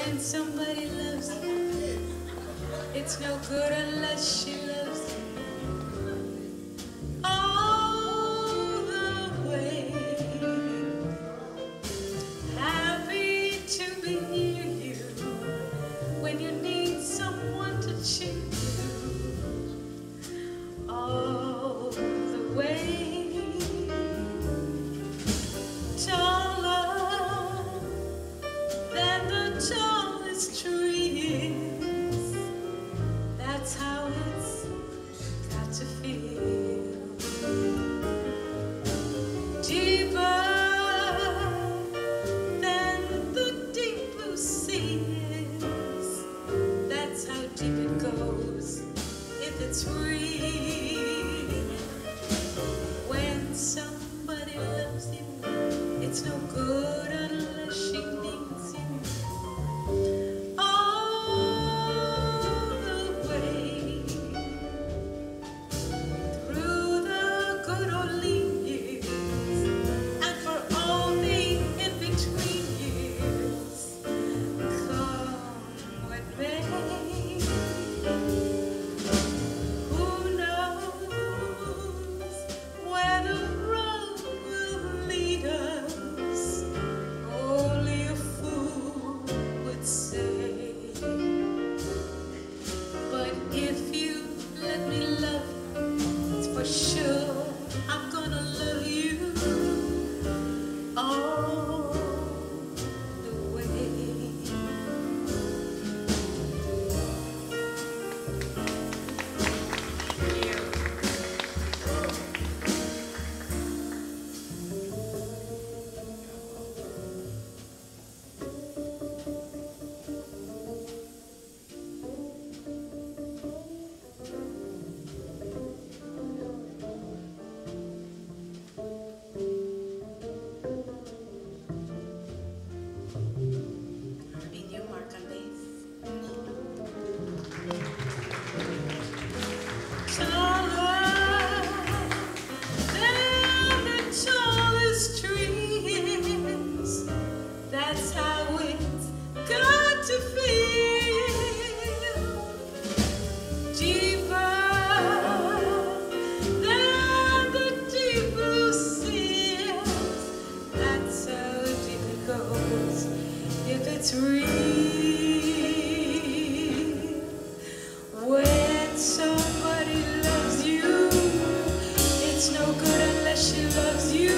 When somebody loves you, it's no good unless she loves you all the way. Happy to be near you when you need someone to cheer you all the way. Taller than the tallest trees, that's how it's got to feel. Deeper than the deep blue sea is, that's how deep it goes if it's real. When somebody loves you, it's no good unless she needs you all the way. Through the good or lean years, and for all the in-between years, come what may. Who knows where the road will lead us? Only a fool would say. But if you let me love you, it's for sure I'm gonna love you all the way. Video mark on bass. Taller than the tallest trees, that's how it's got to feel. Deeper than the deep blue sea, that's how deep it goes if it's real. When somebody loves you, it's no good unless she loves you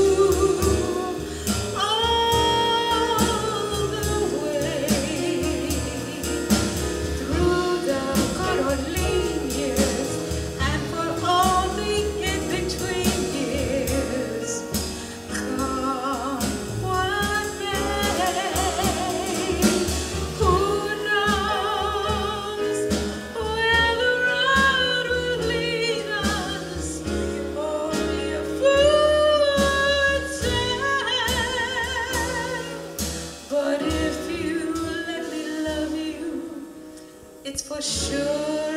all the way. Through the good or lean years, and for all the in-between years, come what may. Who knows where the road will lead us? Only a fool would say. But if you let me love you, it's for sure